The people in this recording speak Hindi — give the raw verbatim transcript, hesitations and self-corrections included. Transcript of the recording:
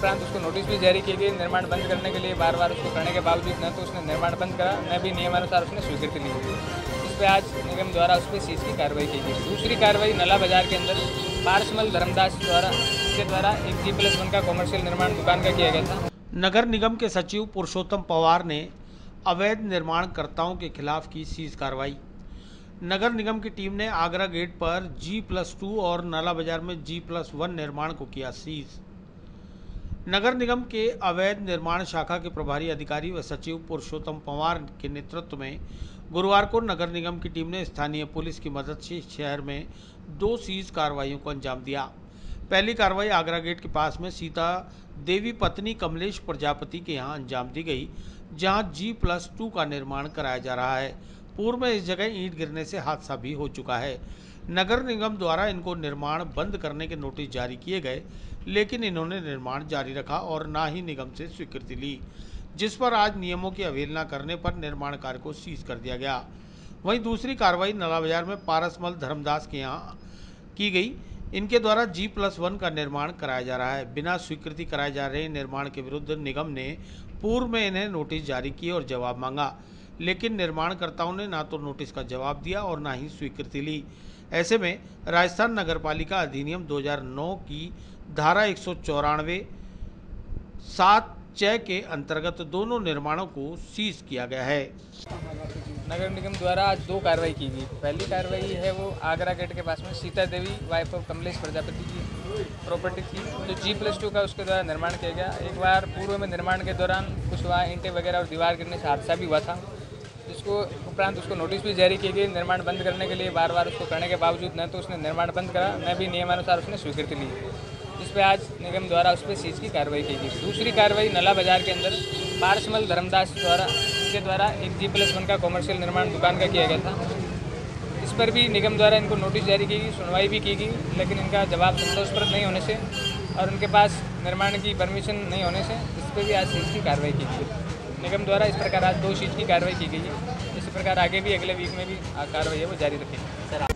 उपरांत उसको नोटिस भी जारी की गई निर्माण बंद करने के लिए। बार बार उसको करने के बावजूद न तो उसने निर्माण बंद करा, न भी नियमानुसार उसने स्वीकृति ली। इस पर आज निगम द्वारा उस पर सीज की कार्रवाई की गई। दूसरी कार्रवाई नला बाजार के अंदर पारसमल धर्मदास द्वारा के द्वारा एक जी प्लस वन का कॉमर्शियल निर्माण दुकान का किया गया था। नगर निगम के सचिव पुरुषोत्तम पवार ने अवैध निर्माणकर्ताओं के खिलाफ की सीज कार्रवाई। नगर निगम की टीम ने आगरा गेट पर जी प्लस टू और नाला बाजार में जी प्लस वन निर्माण को किया सीज। नगर निगम के अवैध निर्माण शाखा के प्रभारी अधिकारी व सचिव पुरुषोत्तम पवार के नेतृत्व में गुरुवार को नगर निगम की टीम ने स्थानीय पुलिस की मदद से शहर में दो सीज कार्रवाइयों को अंजाम दिया। पहली कार्रवाई आगरा गेट के पास में सीता देवी पत्नी कमलेश प्रजापति के यहाँ अंजाम दी गई, जहां जी प्लस टू का निर्माण कराया जा रहा है। पूर्व में इस जगह ईंट गिरने से हादसा भी हो चुका है। नगर निगम द्वारा इनको निर्माण बंद करने के नोटिस जारी किए गए, लेकिन इन्होंने निर्माण जारी रखा और ना ही निगम से स्वीकृति ली, जिस पर आज नियमों की अवहेलना करने पर निर्माण कार्य को सीज कर दिया गया। वहीं दूसरी कार्रवाई नाला बाजार में पारसमल धर्मदास के यहाँ की गई। इनके द्वारा जी प्लस वन का निर्माण कराया जा रहा है। बिना स्वीकृति कराए जा रहे निर्माण के विरुद्ध निगम ने पूर्व में इन्हें नोटिस जारी किए और जवाब मांगा, लेकिन निर्माणकर्ताओं ने ना तो नोटिस का जवाब दिया और ना ही स्वीकृति ली। ऐसे में राजस्थान नगरपालिका अधिनियम दो हज़ार नौ की धारा एक सौ चौरानवे सात च के अंतर्गत दोनों निर्माणों को सीज किया गया है। नगर निगम द्वारा आज दो कार्रवाई की गई। पहली कार्रवाई है वो आगरा गेट के पास में सीता देवी वाइफ ऑफ कमलेश प्रजापति की प्रॉपर्टी थी, जो जी प्लस टू का उसके द्वारा निर्माण किया गया। एक बार पूर्व में निर्माण के दौरान कुछ वहाँ ईंटें वगैरह और दीवार गिरने से हादसा भी हुआ था, जिसको उपरांत उसको नोटिस भी जारी की गई निर्माण बंद करने के लिए। बार बार उसको करने के बावजूद न तो उसने निर्माण बंद करा, न भी नियमानुसार उसने स्वीकृति ली। इस पर आज निगम द्वारा उस पर सीज की कार्रवाई की गई। दूसरी कार्रवाई नला बाजार के अंदर पारसमल धर्मदास द्वारा के द्वारा एक जी प्लस वन का कॉमर्शियल निर्माण दुकान का किया गया था। इस पर भी निगम द्वारा इनको नोटिस जारी की गई, सुनवाई भी की गई, लेकिन इनका जवाब संतोषप्रद नहीं होने से और उनके पास निर्माण की परमिशन नहीं होने से इस पर भी आज सीज की कार्रवाई की गई। निगम द्वारा इस प्रकार आज दो सीज की कार्रवाई की गई है। इसी प्रकार आगे भी अगले वीक में भी कार्रवाई है वो जारी रखेगी।